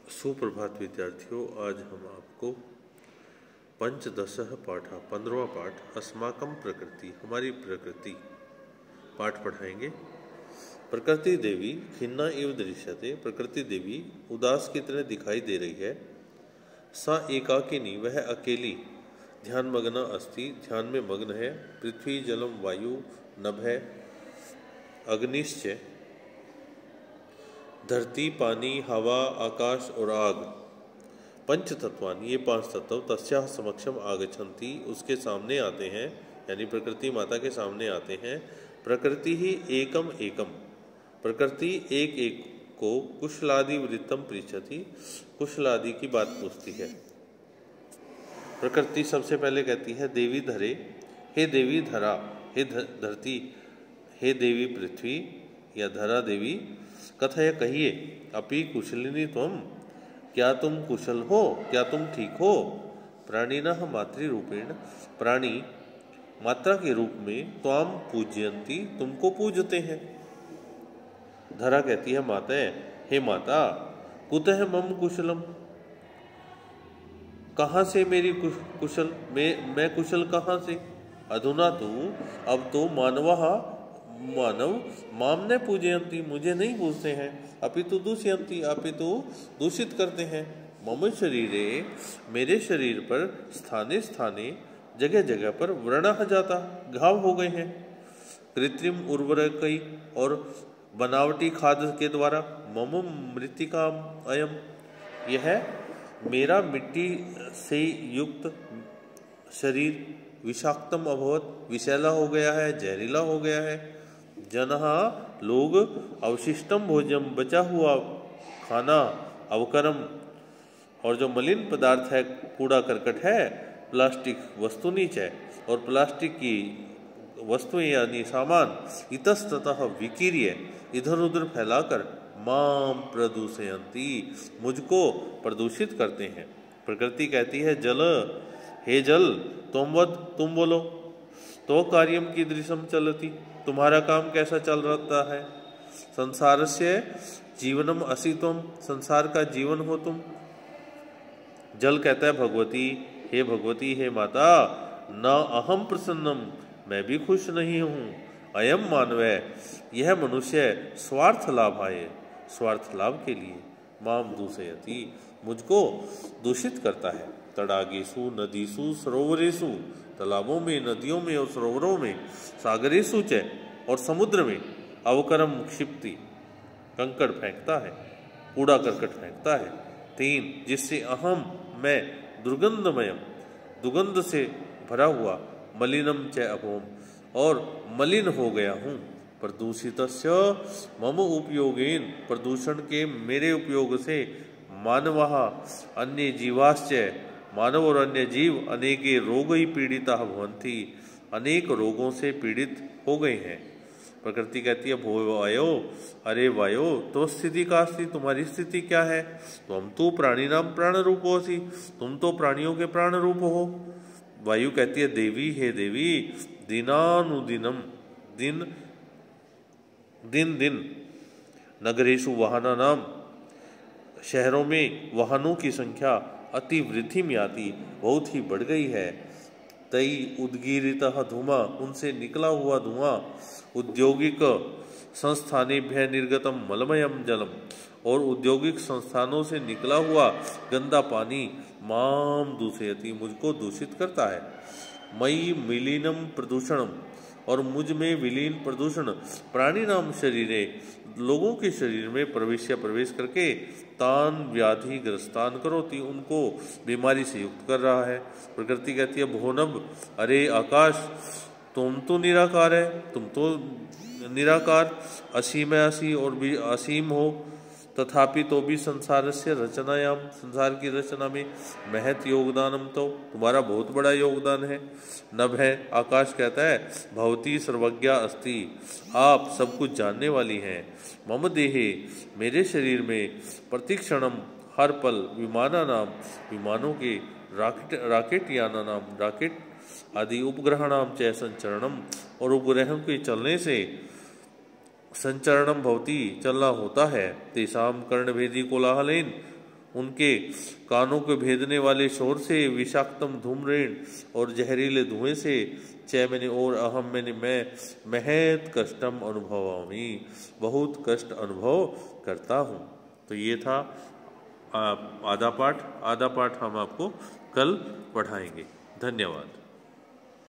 सुप्रभात विद्यार्थियों, आज हम आपको पंचदशः पाठ 15वां पाठ अस्माकं प्रकृति हमारी प्रकृति पाठ पढ़ाएंगे। प्रकृति देवी खिन्ना इव दृश्यते। प्रकृति देवी उदास की तरह दिखाई दे रही है। सा एकाकिनी वह अकेली ध्यान मग्न अस्ति ध्यान में मग्न है। पृथ्वी जलम वायु नभः अग्निश्च धरती पानी हवा आकाश और आग पंच तत्वानि ये पांच तत्व तस्याः समक्षम आगच्छन्ति उसके सामने आते हैं, यानी प्रकृति माता के सामने आते हैं। प्रकृति ही एकम एकम प्रकृति एक एक को कुशलादि वृत्तम पृच्छति कुशलादि की बात पूछती है। प्रकृति सबसे पहले कहती है देवी धरे, हे देवी धरा, हे धरती, हे देवी पृथ्वी या धरा देवी, कथय कहिए, अपि कुशलिनी त्वम, क्या तुम कुशल हो, क्या तुम ठीक हो। प्राणिनः मातृरूपेण प्राणी मात्रा के रूप में त्वाम पूजयन्ति तुमको पूजते हैं। धरा कहती है माता, हे माता, कुतः मम कुशलम, कहाँ से मेरी कुशल, मैं कुशल कहाँ से। अधुना तो अब तो मानव माम न पूजयंती मुझे नहीं पूजते हैं। अपितु दूषयंती अपितु दूषित करते हैं। मम शरीरे मेरे शरीर पर स्थाने स्थाने जगह जगह पर व्रणः जाता घाव हो गए हैं। कृत्रिम उर्वरकई और बनावटी खाद के द्वारा मम मृत्तिका अयम, यह मेरा मिट्टी से युक्त शरीर विषाक्तम अभवत विषैला हो गया है, जहरीला हो गया है। जनहा लोग अवशिष्टम भोजन बचा हुआ खाना अवकरम और जो मलिन पदार्थ है कूड़ा करकट है प्लास्टिक वस्तु नीचे और प्लास्टिक की वस्तुएं यानी सामान इतस्ततः विकीर्य इधर उधर फैलाकर माम प्रदूषयन्ति मुझको प्रदूषित करते हैं। प्रकृति कहती है जल, हे जल तुम बोलो, तो कार्यम कीदृशम चलति, तुम्हारा काम कैसा चल रहा है। संसारस्य जीवनम असि तुम, संसार का जीवन हो तुम। जल कहता है भगवती, हे भगवती, हे माता, न अहम प्रसन्नम, मैं भी खुश नहीं हूँ। अयम मानवः, यह मनुष्य स्वार्थ लाभाय, स्वार्थ लाभ के लिए माम दूषयति मुझको दूषित करता है। तड़ागेषु नदीसु सरोवरेषु, तालाबों में नदियों में और सरोवरों में, सागरेषु च और समुद्र में, अवकरम क्षिप्ति कंकड़ फेंकता है, कूड़ा करकट फेंकता है। 3 जिससे अहम मैं दुर्गंधमयम दुर्गंध से भरा हुआ, मलिनम च अभोम और मलिन हो गया हूँ। प्रदूषितस्य मम उपयोगेन प्रदूषण के मेरे उपयोग से, मानवः अन्य जीवाश्च मानव और अन्य जीव अनेके रोग ही पीड़िता भवन्ति अनेक रोगों से पीड़ित हो गए हैं। प्रकृति कहती है भो वायो, अरे वायो तो स्थिति का अस्ति, तुम्हारी स्थिति क्या है। तुम तो प्राणी नाम प्राण रूप हो सी, तुम तो प्राणियों के प्राण रूप हो। वायु कहती है देवी, हे देवी, दिनानुदिनम दिन दिन दिन नगरेशु वाहना नाम शहरों में वाहनों की संख्या अति वृद्धि में आती बहुत ही बढ़ गई है। तई उद्गीरितः धूमा, उनसे निकला हुआ धुआं, औद्योगिक संस्थानेभ्यः निर्गतम मलमयम जलम और औद्योगिक संस्थानों से निकला हुआ गंदा पानी माम दूषयति मुझको दूषित करता है। मयि मिलीनम प्रदूषणम और मुझ में विलीन प्रदूषण, प्राणी नाम शरीरे लोगों के शरीर में प्रवेश करके तान व्याधि ग्रस्तान करोति उनको बीमारी से युक्त कर रहा है। प्रकृति कहती है भोनभ, अरे आकाश, तुम तो निराकार है, तुम तो निराकार असीम है, असी और भी असीम हो, तथापि तो भी संसार से रचनायाम संसार की रचना में महत योगदानम, तो तुम्हारा बहुत बड़ा योगदान है। नभ है, आकाश कहता है भवती सर्वज्ञा अस्ति, आप सब कुछ जानने वाली हैं। मम देहे, मेरे शरीर में, प्रतिक्षणम हर पल, विमाना नाम विमानों के, राकेट याना नाम राकेट आदि उपग्रह नाम च संचरणम और उपग्रहों के चलने से संचरणम भवती चलना होता है। तेषाम कर्णभेदी कोलाहलेन उनके कानों को भेदने वाले शोर से, विषाक्तम धूम्रेण और जहरीले धुएं से, चैमनि और अहम मैंने मैं महत कष्टम अनुभवामि, बहुत कष्ट अनुभव करता हूँ। तो ये था आधा पाठ हम आपको कल पढ़ाएंगे। धन्यवाद।